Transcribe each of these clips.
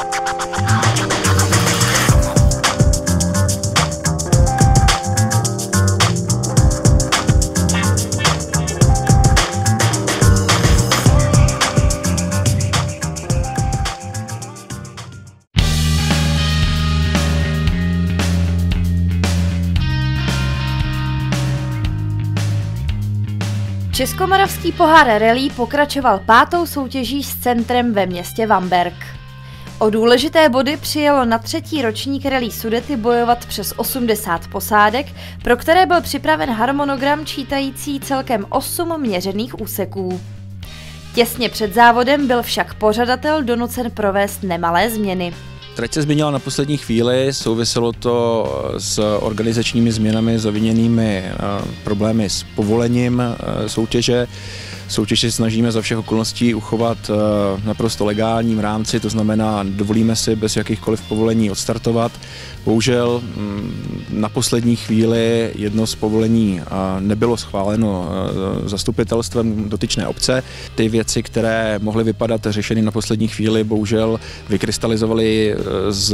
Českomoravský pohár rallye pokračoval 5. soutěží s centrem ve městě Vamberk. O důležité body přijelo na 3. ročník rallye Sudety bojovat přes 80 posádek, pro které byl připraven harmonogram čítající celkem 8 měřených úseků. Těsně před závodem byl však pořadatel donucen provést nemalé změny. Trať se změnila na poslední chvíli, souviselo to s organizačními změnami zaviněnými problémy s povolením soutěže. Soutěž se snažíme za všech okolností uchovat naprosto legálním rámci, to znamená, dovolíme si bez jakýchkoliv povolení odstartovat. Bohužel na poslední chvíli jedno z povolení nebylo schváleno zastupitelstvem dotyčné obce. Ty věci, které mohly vypadat řešeny na poslední chvíli, bohužel vykrystalizovaly z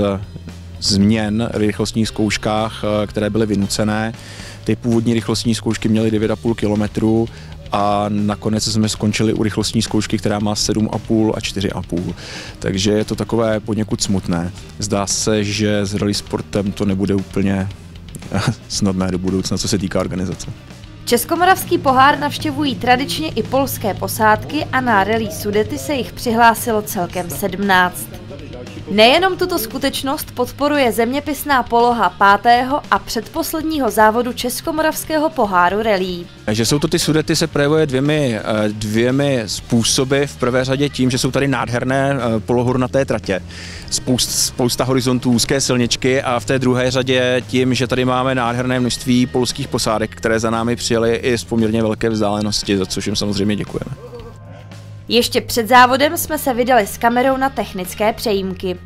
změn v rychlostních zkouškách, které byly vynucené. Ty původní rychlostní zkoušky měly 9,5 kilometru a nakonec jsme skončili u rychlostní zkoušky, která má 7,5 a 4,5. Takže je to takové poněkud smutné. Zdá se, že s rally sportem to nebude úplně snadné do budoucna, co se týká organizace. Českomoravský pohár navštěvují tradičně i polské posádky a na rallye Sudety se jich přihlásilo celkem 17. Nejenom tuto skutečnost podporuje zeměpisná poloha 5. a předposledního závodu Českomoravského poháru rallye. Že jsou to ty Sudety se projevuje dvěmi způsoby. V prvé řadě tím, že jsou tady nádherné polohornaté tratě, spousta horizontů, úzké silničky, a v té druhé řadě tím, že tady máme nádherné množství polských posádek, které za námi přijeli i z poměrně velké vzdálenosti, za což jim samozřejmě děkujeme. Ještě před závodem jsme se vydali s kamerou na technické přejímky.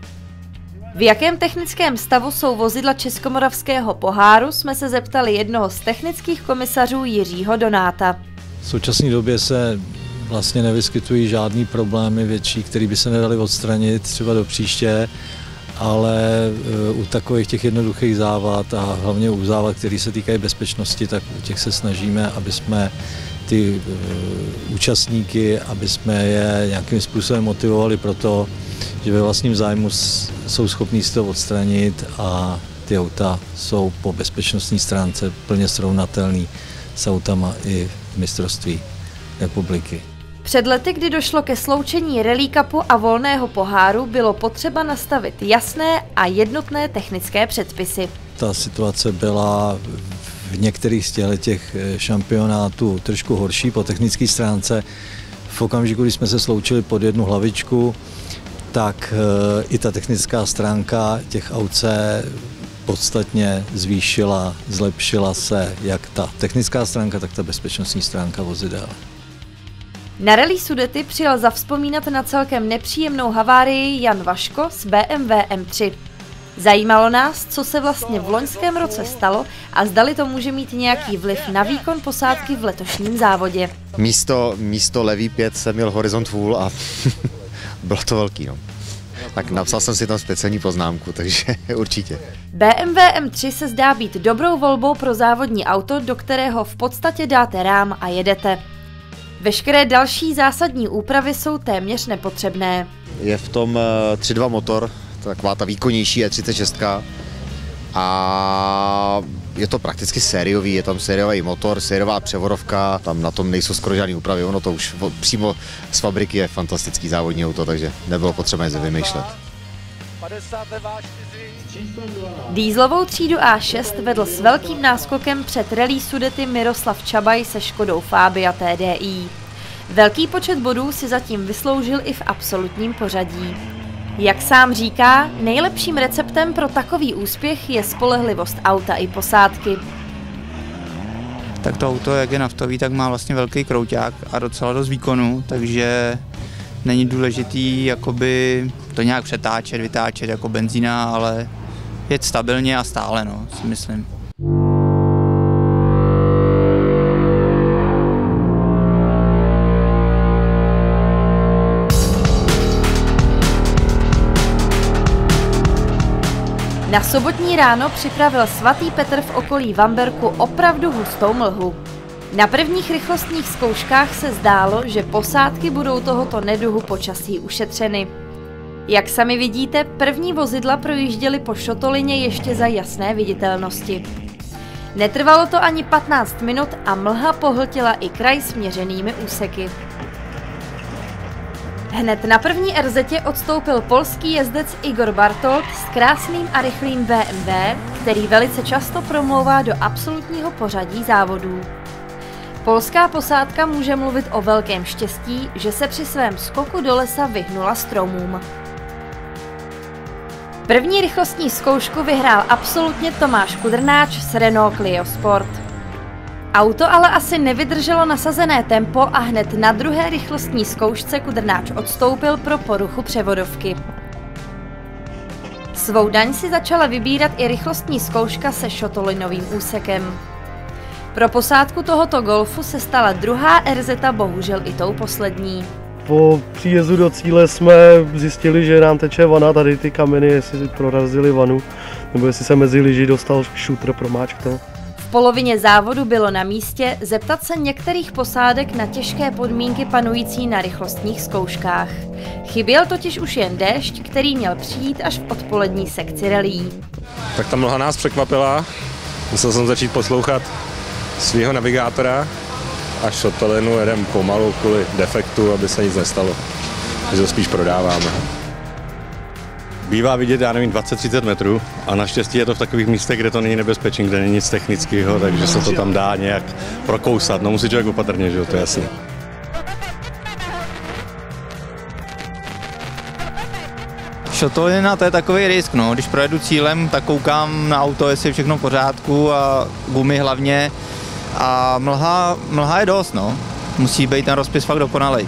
V jakém technickém stavu jsou vozidla Českomoravského poháru, jsme se zeptali jednoho z technických komisařů Jiřího Donáta. V současné době se vlastně nevyskytují žádný problémy větší, které by se nedaly odstranit třeba do příště, ale u takových těch jednoduchých závad a hlavně u závad, které se týkají bezpečnosti, tak u těch se snažíme, aby jsme ty účastníky, aby jsme je nějakým způsobem motivovali pro to, že ve vlastním zájmu jsou schopní si to odstranit a ty auta jsou po bezpečnostní stránce plně srovnatelný s autama i v mistrovství republiky. Před lety, kdy došlo ke sloučení Rallye Cupu a volného poháru, bylo potřeba nastavit jasné a jednotné technické předpisy. Ta situace byla v některých z těch šampionátů trošku horší po technické stránce. V okamžiku, kdy jsme se sloučili pod jednu hlavičku, tak i ta technická stránka těch aut se podstatně zvýšila, zlepšila se jak ta technická stránka, tak ta bezpečnostní stránka vozidel. Na rallye Sudety přijel zavzpomínat na celkem nepříjemnou havárii Jan Vaško z BMW M3. Zajímalo nás, co se vlastně v loňském roce stalo a zdali to může mít nějaký vliv na výkon posádky v letošním závodě. Místo levý 5 jsem měl horizont full a bylo to velký. No. Tak napsal jsem si tam speciální poznámku, takže určitě. BMW M3 se zdá být dobrou volbou pro závodní auto, do kterého v podstatě dáte rám a jedete. Veškeré další zásadní úpravy jsou téměř nepotřebné. Je v tom 3.2 motor, taková ta výkonnější E36 a je to prakticky sériový, je tam sériový motor, sériová převodovka, tam na tom nejsou skoro žádné úpravy, ono to už přímo z fabriky je fantastický závodní auto, takže nebylo potřeba nic vymýšlet. Dieselovou třídu A6 vedl s velkým náskokem před rallye Sudety Miroslav Čabaj se Škodou Fabia TDI. Velký počet bodů si zatím vysloužil i v absolutním pořadí. Jak sám říká, nejlepším receptem pro takový úspěch je spolehlivost auta i posádky. Tak to auto, jak je naftový, tak má vlastně velký krouťák a docela dost výkonu, takže není důležitý jakoby to nějak přetáčet, vytáčet jako benzína, ale jet stabilně a stále, no, si myslím. Na sobotní ráno připravil svatý Petr v okolí Vamberku opravdu hustou mlhu. Na prvních rychlostních zkouškách se zdálo, že posádky budou tohoto neduhu počasí ušetřeny. Jak sami vidíte, první vozidla projížděly po šotolině ještě za jasné viditelnosti. Netrvalo to ani 15 minut a mlha pohltila i kraj směřenými úseky. Hned na první RZ odstoupil polský jezdec Igor Bartolt s krásným a rychlým BMW, který velice často promlouvá do absolutního pořadí závodů. Polská posádka může mluvit o velkém štěstí, že se při svém skoku do lesa vyhnula stromům. První rychlostní zkoušku vyhrál absolutně Tomáš Kudrnáč s Renault Clio Sport. Auto ale asi nevydrželo nasazené tempo a hned na druhé rychlostní zkoušce Kudrnáč odstoupil pro poruchu převodovky. Svou daň si začala vybírat i rychlostní zkouška se šotolinovým úsekem. Pro posádku tohoto Golfu se stala druhá RZ bohužel i tou poslední. Po příjezdu do cíle jsme zjistili, že nám teče vana, tady ty kameny, jestli prorazili vanu, nebo jestli se mezi lyži dostal šutr, promáčknul. V polovině závodu bylo na místě zeptat se některých posádek na těžké podmínky panující na rychlostních zkouškách. Chyběl totiž už jen déšť, který měl přijít až v odpolední sekci rallye. Tak ta mlha nás překvapila, musel jsem začít poslouchat svého navigátora a šotolinu jedem pomalu kvůli defektu, aby se nic nestalo, takže to spíš prodáváme. Bývá vidět, já nevím, 20-30 metrů a naštěstí je to v takových místech, kde to není nebezpečné, kde není nic technického, takže se to tam dá nějak prokousat. No musí člověk opatrně, že jo, to je jasný. Šotolina to je takový risk, no. Když projedu cílem, tak koukám na auto, jestli je všechno v pořádku a gumy hlavně. A mlha je dost, no. Musí být ten rozpis fakt dokonalej.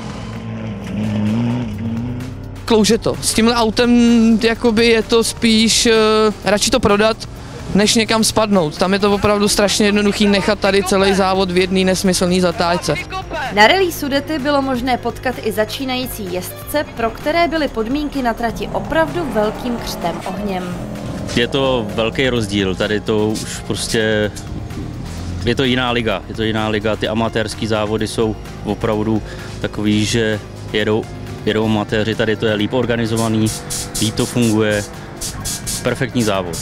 Klouže to. S tímhle autem jakoby je to spíš radši to prodat, než někam spadnout. Tam je to opravdu strašně jednoduchý nechat tady celý závod v jedné nesmyslné zatáčce. Na Rallye Sudety bylo možné potkat i začínající jezdce, pro které byly podmínky na trati opravdu velkým křtem ohněm. Je to velký rozdíl, tady to už prostě je to jiná liga, ty amatérský závody jsou opravdu takový, že jedou amatéři, tady to je líp organizovaný, líp to funguje, perfektní závod.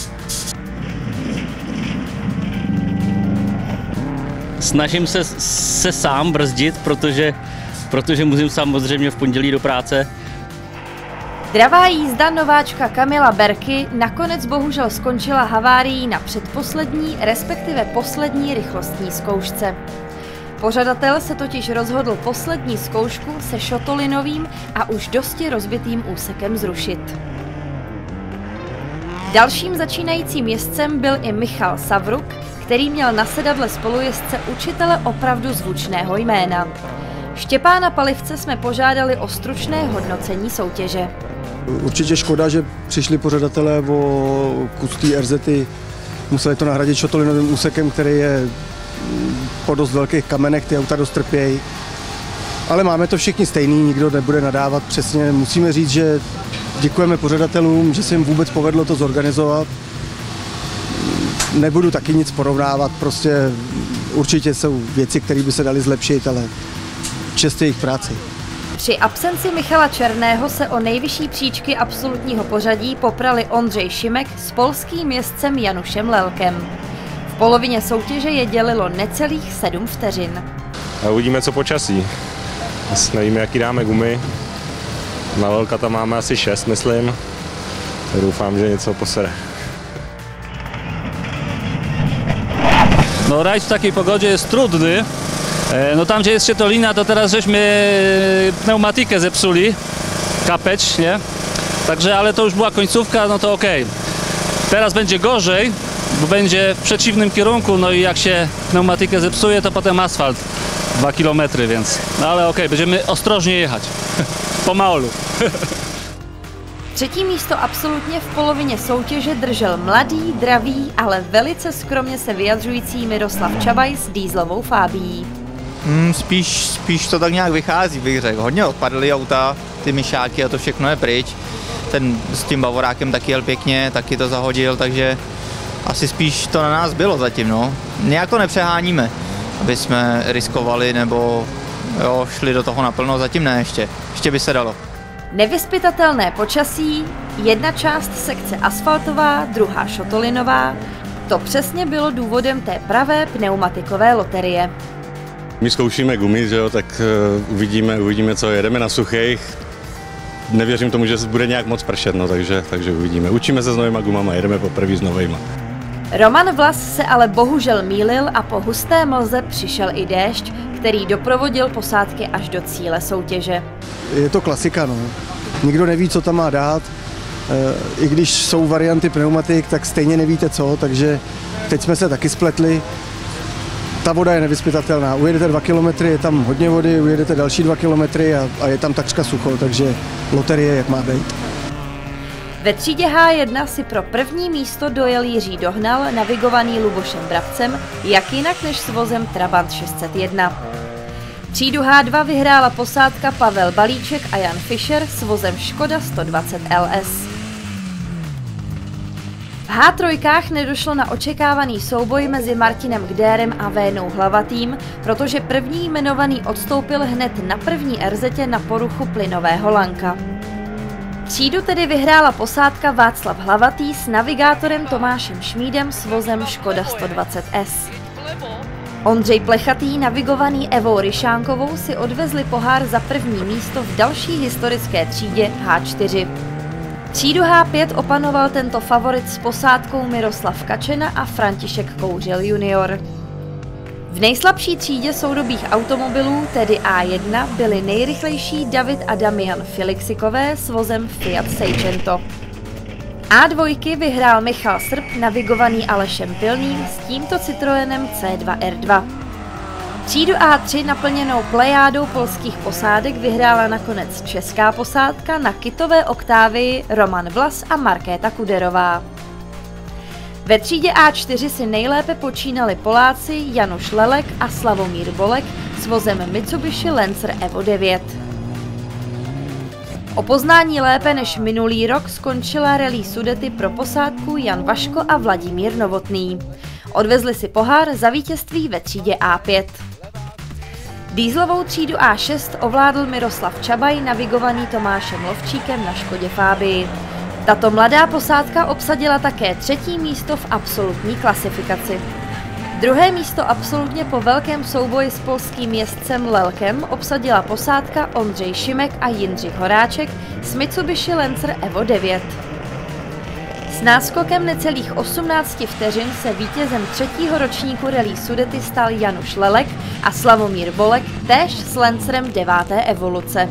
Snažím se sám brzdit, protože musím samozřejmě v pondělí do práce. Dravá jízda nováčka Kamila Berky nakonec bohužel skončila havárií na předposlední, respektive poslední rychlostní zkoušce. Pořadatel se totiž rozhodl poslední zkoušku se šotolinovým a už dosti rozbitým úsekem zrušit. Dalším začínajícím jezdcem byl i Michal Savruk, který měl na sedadle spolujezdce učitele opravdu zvučného jména. Štěpána Palivce jsme požádali o stručné hodnocení soutěže. Určitě škoda, že přišli pořadatelé o kus té RZy, museli to nahradit šotolinovým úsekem, který je po dost velkých kamenech, ty auta dost trpějí. Ale máme to všichni stejný, nikdo nebude nadávat přesně. Musíme říct, že děkujeme pořadatelům, že se jim vůbec povedlo to zorganizovat. Nebudu taky nic porovnávat, prostě určitě jsou věci, které by se daly zlepšit, ale čest jejich práci. Při absenci Michala Černého se o nejvyšší příčky absolutního pořadí poprali Ondřej Šimek s polským jezdcem Janušem Lelkem. V polovině soutěže je dělilo necelých 7 vteřin. A uvidíme, co počasí. Nevíme, jaký dáme gumy. Na Lelka tam máme asi 6, myslím. Tak doufám, že něco posere. No rajd w takiej pogodzie jest trudny. No tam, gdzie jest szczytolina, to teraz żeśmy pneumatikę zepsuli, kapeć, nie? Także, ale to już była końcówka, no to okej. Teraz będzie gorzej, bo będzie w przeciwnym kierunku, no i jak się pneumatykę zepsuje, to potem asfalt 2 km, więc, no ale okej, będziemy ostrożnie jechać, pomalu. Třetí místo absolutně v polovině soutěže držel mladý, dravý, ale velice skromně se vyjadřující Miroslav Čabaj s dýzlovou Fabií. Spíš to tak nějak vychází, bych řekl. Hodně odpadly auta, ty myšáky a to všechno je pryč. ten s tím Bavorákem taky jel pěkně, taky to zahodil, takže asi spíš to na nás bylo zatím, no. Nějak to nepřeháníme, aby jsme riskovali nebo jo, šli do toho naplno, zatím ne ještě by se dalo. Nevyzpytatelné počasí, jedna část sekce asfaltová, druhá šotolinová, to přesně bylo důvodem té pravé pneumatikové loterie. My zkoušíme gumy, že jo, tak uvidíme, co jedeme na suchých. Nevěřím tomu, že bude nějak moc pršet, no, takže uvidíme. Učíme se s novýma gumama, jedeme poprvé s novejma. Roman Vlas se ale bohužel mýlil a po husté mlze přišel i déšť, který doprovodil posádky až do cíle soutěže. Je to klasika, no. Nikdo neví, co tam má dát. I když jsou varianty pneumatik, tak stejně nevíte co, takže teď jsme se taky spletli. Ta voda je nevyzpytatelná. Ujedete 2 kilometry, je tam hodně vody, ujedete další 2 kilometry a je tam takřka sucho, takže loterie jak má být. Ve třídě H1 si pro první místo dojel Jiří Dohnal, navigovaný Lubošem Brabcem, jak jinak než s vozem Trabant 601. Třídu H2 vyhrála posádka Pavel Balíček a Jan Fischer s vozem Škoda 120 LS. V H3 nedošlo na očekávaný souboj mezi Martinem Gdérem a Vénou Hlavatým, protože první jmenovaný odstoupil hned na první RZ na poruchu plynového lanka. Třídu tedy vyhrála posádka Václav Hlavatý s navigátorem Tomášem Šmídem s vozem Škoda 120S. Ondřej Plechatý, navigovaný Evou Ryšánkovou, si odvezli pohár za první místo v další historické třídě H4. Třídu H5 opanoval tento favorit s posádkou Miroslav Kačena a František Kouřil junior. V nejslabší třídě soudobých automobilů, tedy A1, byli nejrychlejší David a Damian Filixikové s vozem Fiat Seicento. A2 vyhrál Michal Srb, navigovaný Alešem Pilným s tímto Citroenem C2R2. Třídu A3 naplněnou plejádou polských posádek vyhrála nakonec česká posádka na kitové Octavii Roman Vlas a Markéta Kuderová. Ve třídě A4 si nejlépe počínali Poláci Januš Lelek a Slavomír Bolek s vozem Mitsubishi Lancer Evo 9. O poznání lépe než minulý rok skončila Rallye Sudety pro posádku Jan Vaško a Vladimír Novotný. Odvezli si pohár za vítězství ve třídě A5. Dýzlovou třídu A6 ovládl Miroslav Čabaj, navigovaný Tomášem Lovčíkem na Škodě Fabii. Tato mladá posádka obsadila také třetí místo v absolutní klasifikaci. Druhé místo absolutně po velkém souboji s polským jezdcem Lelkem obsadila posádka Ondřej Šimek a Jindřich Horáček s Mitsubishi Lancer Evo 9. S náskokem necelých 18 vteřin se vítězem třetího ročníku Rallye Sudety stal Januš Lelek a Slavomír Bolek též s Lancerem 9. evoluce.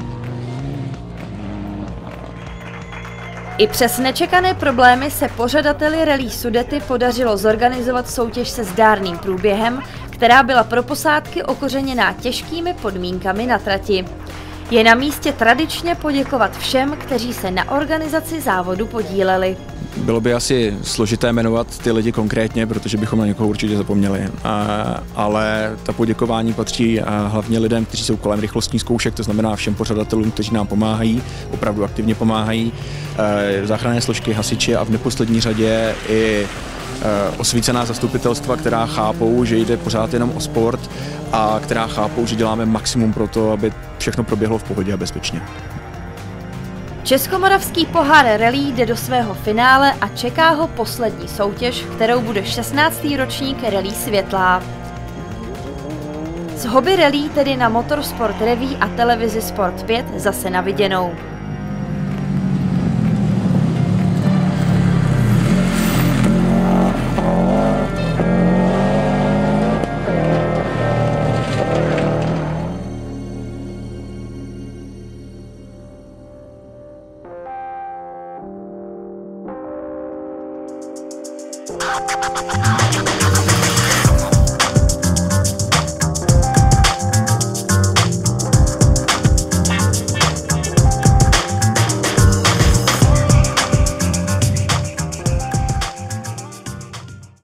I přes nečekané problémy se pořadateli Rallye Sudety podařilo zorganizovat soutěž se zdárným průběhem, která byla pro posádky okořeněná těžkými podmínkami na trati. Je na místě tradičně poděkovat všem, kteří se na organizaci závodu podíleli. Bylo by asi složité jmenovat ty lidi konkrétně, protože bychom na někoho určitě zapomněli, ale ta poděkování patří hlavně lidem, kteří jsou kolem rychlostních zkoušek, to znamená všem pořadatelům, kteří nám pomáhají, opravdu aktivně pomáhají, záchranné složky, hasiči a v neposlední řadě i osvícená zastupitelstva, která chápou, že jde pořád jenom o sport a která chápou, že děláme maximum pro to, aby všechno proběhlo v pohodě a bezpečně. Českomoravský pohár rallye jde do svého finále a čeká ho poslední soutěž, kterou bude 16. ročník Rallye Světlá. Z hobby rallye tedy na Motorsport Revue a televizi Sport 5 zase na viděnou.